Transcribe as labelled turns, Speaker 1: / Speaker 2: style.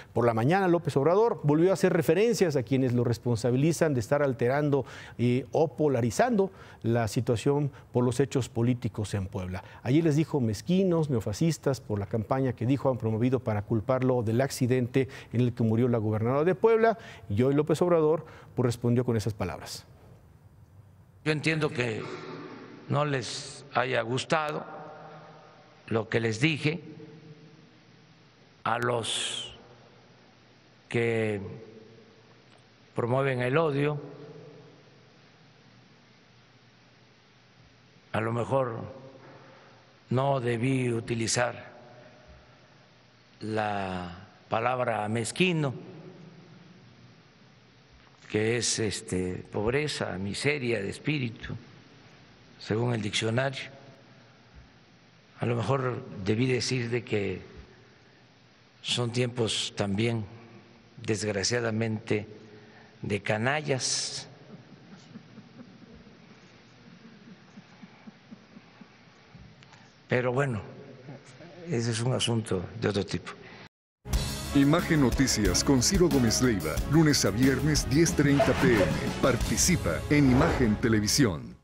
Speaker 1: Por la mañana, López Obrador volvió a hacer referencias a quienes lo responsabilizan de estar alterando o polarizando la situación por los hechos políticos en Puebla. Allí les dijo mezquinos, neofascistas, por la campaña que dijo han promovido para culparlo del accidente en el que murió la gobernadora de Puebla, y hoy López Obrador pues, respondió con esas palabras.
Speaker 2: Yo entiendo que no les haya gustado lo que les dije. A los que promueven el odio, a lo mejor no debí utilizar la palabra mezquino, que es pobreza, miseria de espíritu, según el diccionario. A lo mejor debí decir de que son tiempos también, desgraciadamente, de canallas. Pero bueno, ese es un asunto de otro tipo.
Speaker 3: Imagen Noticias con Ciro Gómez Leiva, lunes a viernes 10:30 p.m. Participa en Imagen Televisión.